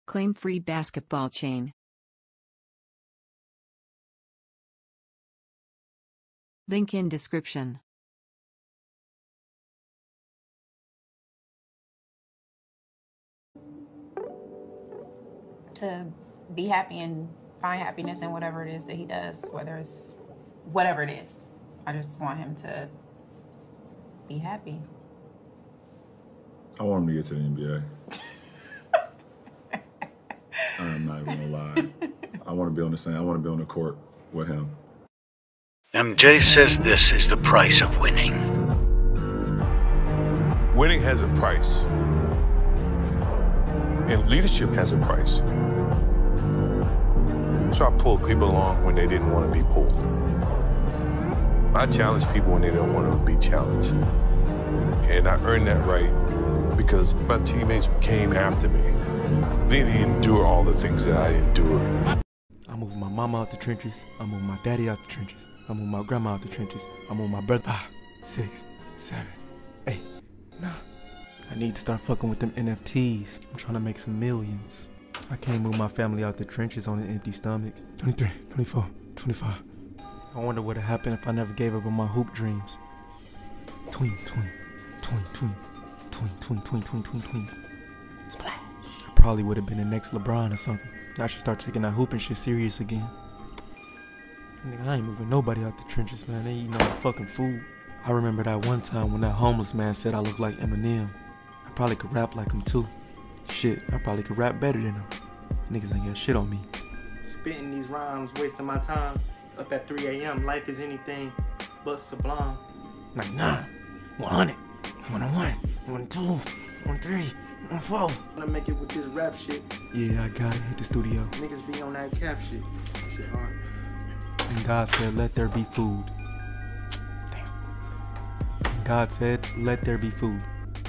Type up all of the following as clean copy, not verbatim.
Claim free basketball chain. Link in description. To be happy and find happiness in whatever it is that he does, whether it's whatever it is. I just want him to be happy. I want him to get to the NBA. I'm not even gonna lie. I want to be on the court with him. MJ says this is the price of winning. Winning has a price. And leadership has a price. So I pulled people along when they didn't want to be pulled. I challenge people when they don't want to be challenged. And I earned that right because my teammates came after me. They didn't endure all the things that I endured. I moved my mama out the trenches. I moved my daddy out the trenches. I moved my grandma out the trenches. I moved my brother. 5, 6, 7, 8, 9. I need to start fucking with them NFTs. I'm trying to make some millions. I can't move my family out the trenches on an empty stomach. 23, 24, 25. I wonder what would have happened if I never gave up on my hoop dreams. Tween, tween, tween, tween, tween, tween, tween, tween, tween, tween. Splash. I probably would have been the next LeBron or something. I should start taking that hooping shit serious again. Nigga, I ain't moving nobody out the trenches, man. They eating all the fucking food. I remember that one time when that homeless man said I looked like Eminem. I probably could rap like him too. Shit, I probably could rap better than him. Niggas ain't got shit on me. Spitting these rhymes, wasting my time. Up at 3 a.m., life is anything but sublime. 99, 100, 101, 102, 13, 14. I'm gonna make it with this rap shit. Yeah, I gotta hit the studio. Niggas be on that cap shit. Shit hard. And God said, let there be food. Damn. And God said, let there be food.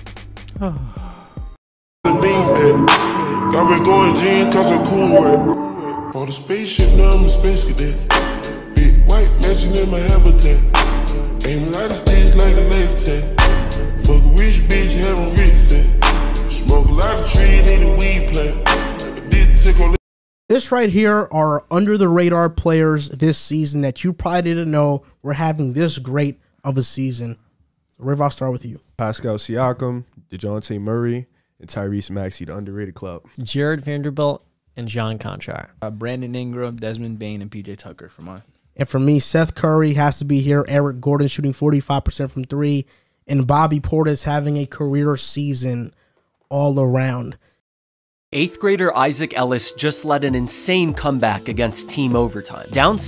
Got me going jeans cause I'm cool with. For the spaceship, now I'm a space cadet. Big white mansion in my habitat. Aim light stage like a laser tag. Fuck a rich bitch, having rich set. Smoke a lot of trees, need a weed plant. Did tickle. This right here are under the radar players this season that you probably didn't know were having this great of a season. Riv, I'll start with you. Pascal Siakam, DeJounte Murray, and Tyrese Maxey, the underrated club. Jared Vanderbilt and John Conchar. Brandon Ingram, Desmond Bane, and PJ Tucker for mine. And for me, Seth Curry has to be here. Eric Gordon shooting 45% from 3. And Bobby Portis having a career season all around. 8th grader Isaac Ellis just led an insane comeback against Team Overtime. Down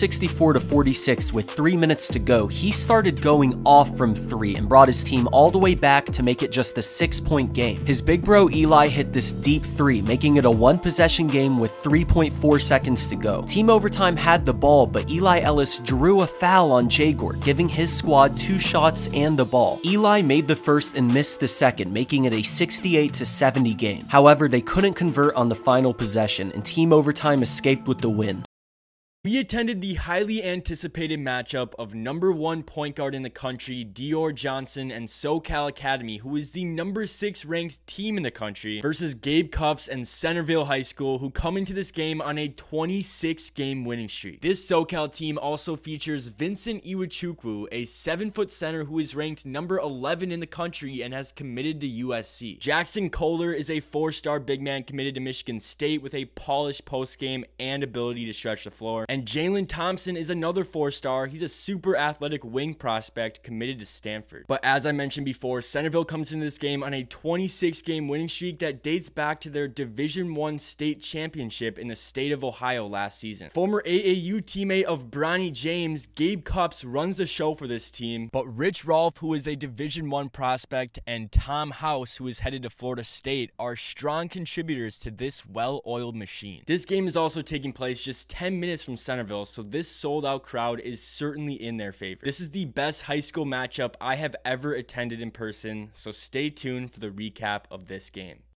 64-46 with 3 minutes to go, he started going off from 3 and brought his team all the way back to make it just a 6-point game. His big bro Eli hit this deep 3, making it a 1-possession game with 3.4 seconds to go. Team Overtime had the ball, but Eli Ellis drew a foul on Jagor, giving his squad 2 shots and the ball. Eli made the first and missed the second, making it a 68-70 game. However, they couldn't convert on the final possession, and Team Overtime escaped with the win. We attended the highly anticipated matchup of #1 point guard in the country, Dior Johnson, and SoCal Academy, who is the #6 ranked team in the country, versus Gabe Cupps and Centerville High School, who come into this game on a 26-game winning streak. This SoCal team also features Vincent Iwuchukwu, a 7-foot center who is ranked #11 in the country and has committed to USC. Jackson Kohler is a 4-star big man committed to Michigan State with a polished postgame and ability to stretch the floor. And Jalen Thompson is another 4-star. He's a super athletic wing prospect committed to Stanford. But as I mentioned before, Centerville comes into this game on a 26-game winning streak that dates back to their Division I state championship in the state of Ohio last season. Former AAU teammate of Bronny James, Gabe Cupps runs the show for this team, but Rich Rolfe, who is a Division I prospect, and Tom House, who is headed to Florida State, are strong contributors to this well-oiled machine. This game is also taking place just 10 minutes from Centerville, so this sold-out crowd is certainly in their favor. This is the best high school matchup I have ever attended in person, so stay tuned for the recap of this game.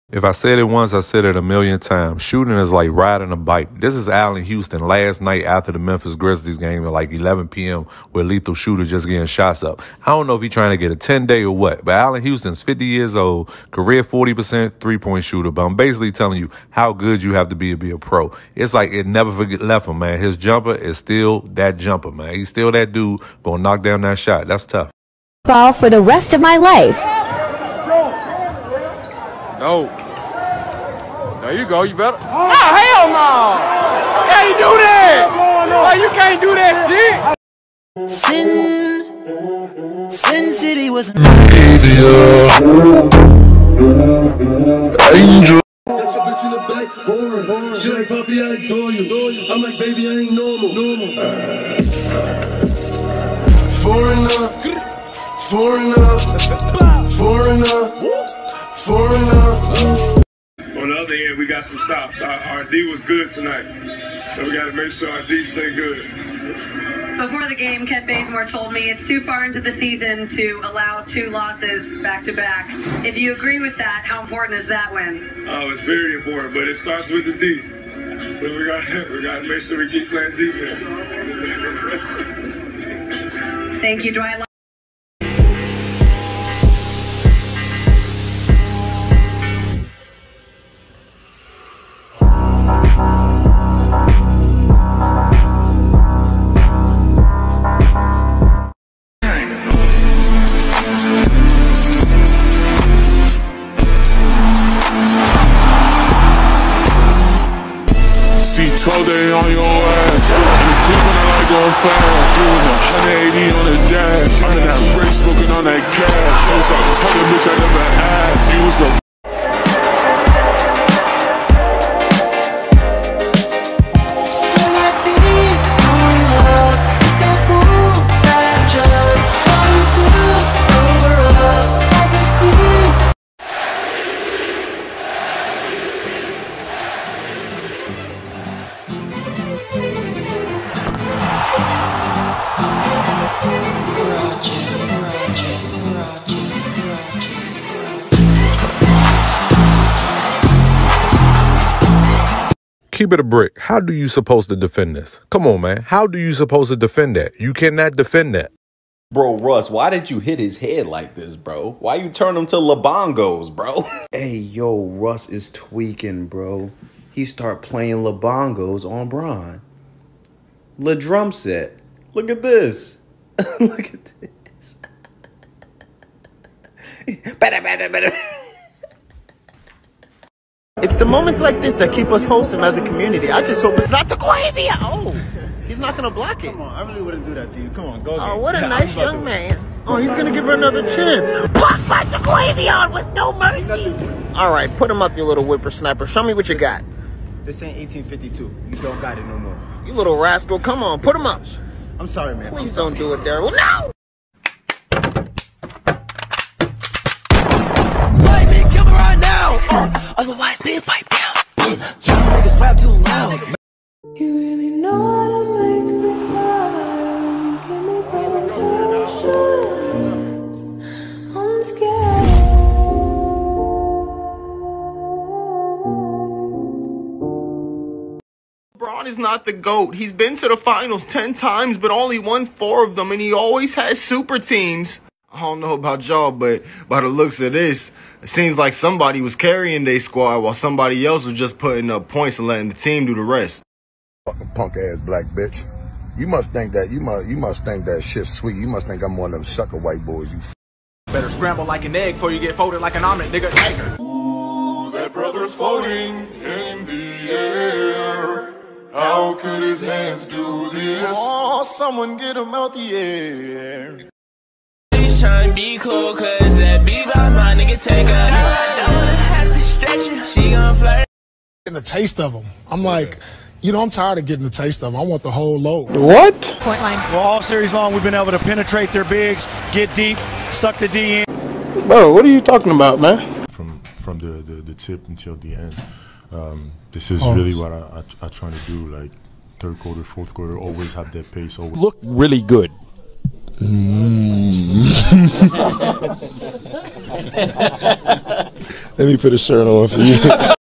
If I said it once, I said it a million times. Shooting is like riding a bike. This is Allen Houston last night after the Memphis Grizzlies game at like 11 p.m. with Lethal Shooter just getting shots up. I don't know if he's trying to get a 10-day or what, but Allen Houston's 50 years old, career 40% three-point shooter. But I'm basically telling you how good you have to be a pro. It's like it never left him, man. His jumper is still that jumper, man. He's still that dude gonna knock down that shot. That's tough. Ball for the rest of my life. No. There you go. You better. Oh, hell no! You can't do that! Oh, you can't do that shit! Sin City was an Angel. Got your bitch in the back, horn. She like, Poppy, I adore you. I'm like, baby, I ain't normal. Foreigner. On the other end, we got some stops. Our D was good tonight, so we got to make sure our D stay good. Before the game, Kent Bazemore told me it's too far into the season to allow 2 losses back-to-back. If you agree with that, how important is that win? Oh, it's very important, but it starts with the D. So we got to make sure we keep playing defense. Thank you, Dwight. C12 day on your ass. I'm clipping, I like going fast. Doing the 180 on the dash. I'm in that race, smoking on that gas. You was a talking bitch, I never asked. You was a Keep it a brick. How do you supposed to defend this? Come on, man. How do you supposed to defend that? You cannot defend that. Bro, Russ, why did you hit his head like this, bro? Why you turn him to LeBongos, bro? Hey, yo, Russ is tweaking, bro. He start playing LeBongos on Bron. Le drum set. Look at this. Look at this. Better. It's the moments like this that keep us wholesome as a community. I just hope it's not Taquavia. Oh, he's not going to block it. Come on, I really wouldn't do that to you. Come on, go. Oh, what a nice young man. Oh, he's going to give her another chance. Blocked by Taquavia with no mercy. All right, put him up, you little whippersnapper. Show me what you got. This ain't 1852. You don't got it no more. You little rascal. Come on, put him up. I'm sorry, man. Please don't do it, Daryl. No! White man, kill me right now. Otherwise, man, pipe down. Y'all niggas rap too loud. You really know how to make me cry when you give me those emotions. I'm scared. LeBron is not the GOAT. He's been to the finals 10 times, but only won 4 of them, and he always has super teams. I don't know about y'all, but by the looks of this, it seems like somebody was carrying their squad while somebody else was just putting up points and letting the team do the rest. Fucking punk ass black bitch. You must think that you must think that shit's sweet. You must think I'm one of them sucker white boys. You better scramble like an egg before you get folded like an omelet, nigga. Ooh, that brother's floating in the air. How could his hands do this? Oh, someone get him out the air. Trying to be cool, cause that beat by my nigga take her. I don't wanna have to stretch her. She gon' flirt. Getting a taste of them. I'm like, I'm tired of getting the taste of them. I want the whole load. What? Point line. Well, all series long, we've been able to penetrate their bigs, get deep, suck the D in. Bro, what are you talking about, man? From the tip until the end. This is really what I try to do. Like third quarter, fourth quarter, always have that pace. Always Look really good. Let me put a shirt on for you.